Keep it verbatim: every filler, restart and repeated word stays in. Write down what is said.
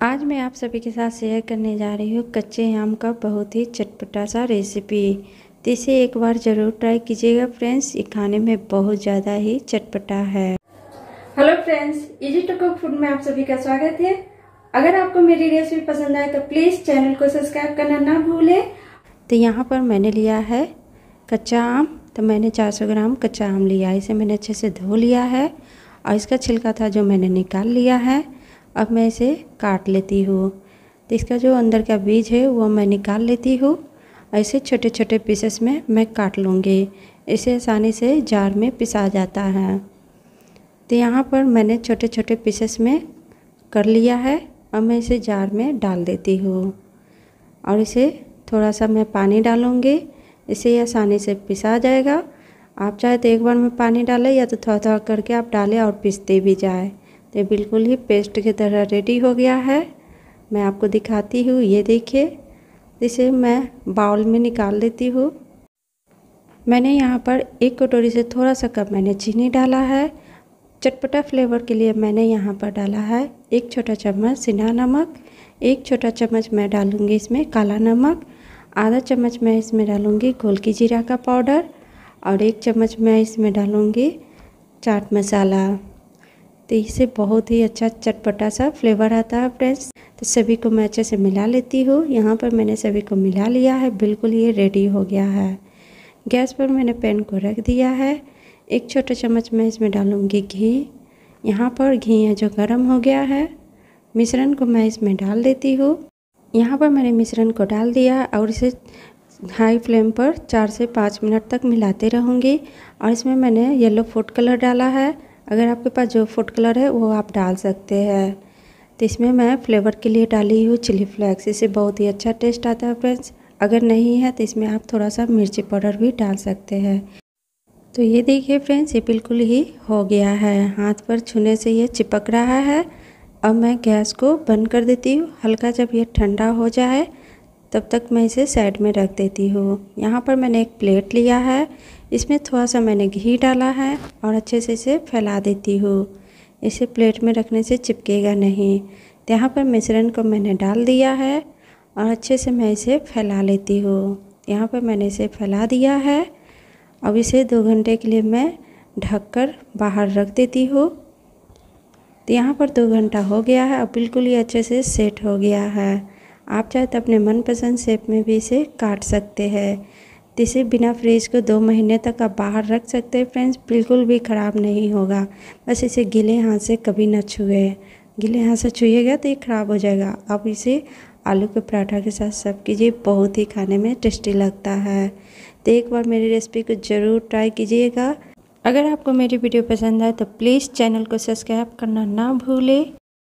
आज मैं आप सभी के साथ शेयर करने जा रही हूँ कच्चे आम का बहुत ही चटपटा सा रेसिपी। तो इसे एक बार ज़रूर ट्राई कीजिएगा फ्रेंड्स, ये खाने में बहुत ज़्यादा ही चटपटा है। Hello friends, easy to cook food में आप सभी का स्वागत है। अगर आपको मेरी रेसिपी पसंद आए तो प्लीज़ चैनल को सब्सक्राइब करना ना भूलें। तो यहाँ पर मैंने लिया है कच्चा आम। तो मैंने चार सौ ग्राम कच्चा आम लिया, इसे मैंने अच्छे से धो लिया है और इसका छिलका था जो मैंने निकाल लिया है। अब मैं इसे काट लेती हूँ। तो इसका जो अंदर का बीज है वो मैं निकाल लेती हूँ। ऐसे छोटे छोटे पीसेस में मैं काट लूँगी, इसे आसानी से जार में पिसा जाता है। तो यहाँ पर मैंने छोटे छोटे पीसेस में कर लिया है। अब मैं इसे जार में डाल देती हूँ और इसे थोड़ा सा मैं पानी डालूँगी, इसे आसानी से पिसा जाएगा। आप चाहे तो एक बार में पानी डालें या तो थोड़ा थोड़ा करके आप डालें और पीसते भी जाए। तो बिल्कुल ही पेस्ट की तरह रेडी हो गया है। मैं आपको दिखाती हूँ, ये देखिए। इसे मैं बाउल में निकाल लेती हूँ। मैंने यहाँ पर एक कटोरी से थोड़ा सा कम मैंने चीनी डाला है। चटपटा फ्लेवर के लिए मैंने यहाँ पर डाला है एक छोटा चम्मच सिंधा नमक, एक छोटा चम्मच मैं डालूँगी इसमें काला नमक, आधा चम्मच मैं इसमें डालूँगी घोल की जीरा का पाउडर और एक चम्मच मैं इसमें डालूँगी चाट मसाला। तो इससे बहुत ही अच्छा चटपटा सा फ्लेवर आता है फ्रेंड्स। तो सभी को मैं अच्छे से मिला लेती हूँ। यहाँ पर मैंने सभी को मिला लिया है, बिल्कुल ये रेडी हो गया है। गैस पर मैंने पैन को रख दिया है। एक छोटा चम्मच मैं इसमें डालूँगी घी। यहाँ पर घी है जो गर्म हो गया है। मिश्रण को मैं इसमें डाल देती हूँ। यहाँ पर मैंने मिश्रण को डाल दिया और इसे हाई फ्लेम पर चार से पाँच मिनट तक मिलाते रहूँगी। और इसमें मैंने येलो फूड कलर डाला है। अगर आपके पास जो फूड कलर है वो आप डाल सकते हैं। तो इसमें मैं फ्लेवर के लिए डाली हूँ चिली फ्लेक्स, इससे बहुत ही अच्छा टेस्ट आता है फ्रेंड्स। अगर नहीं है तो इसमें आप थोड़ा सा मिर्ची पाउडर भी डाल सकते हैं। तो ये देखिए फ्रेंड्स, ये बिल्कुल ही हो गया है। हाथ पर छूने से ये चिपक रहा है। अब मैं गैस को बंद कर देती हूँ। हल्का जब ये ठंडा हो जाए तब तक मैं इसे साइड में रख देती हूँ। यहाँ पर मैंने एक प्लेट लिया है, इसमें थोड़ा सा मैंने घी डाला है और अच्छे से इसे फैला देती हूँ। इसे प्लेट में रखने से चिपकेगा नहीं। तो यहाँ पर मिश्रण को मैंने डाल दिया है और अच्छे से मैं इसे फैला लेती हूँ। यहाँ पर मैंने इसे फैला दिया है। अब इसे दो घंटे के लिए मैं ढककर बाहर रख देती हूँ। तो यहाँ पर दो घंटा हो गया है। अब बिल्कुल ही अच्छे से सेट हो गया है। आप चाहे तो अपने मनपसंद शेप में भी इसे काट सकते हैं। तो इसे बिना फ्रीज को दो महीने तक आप बाहर रख सकते हैं फ्रेंड्स, बिल्कुल भी ख़राब नहीं होगा। बस इसे गीले हाथ से कभी ना छुए, गीले हाथ से छुइएगा तो ये ख़राब हो जाएगा। आप इसे आलू के पराठा के साथ सर्व कीजिए, बहुत ही खाने में टेस्टी लगता है। तो एक बार मेरी रेसिपी को ज़रूर ट्राई कीजिएगा। अगर आपको मेरी वीडियो पसंद आए तो प्लीज़ चैनल को सब्सक्राइब करना ना भूलें।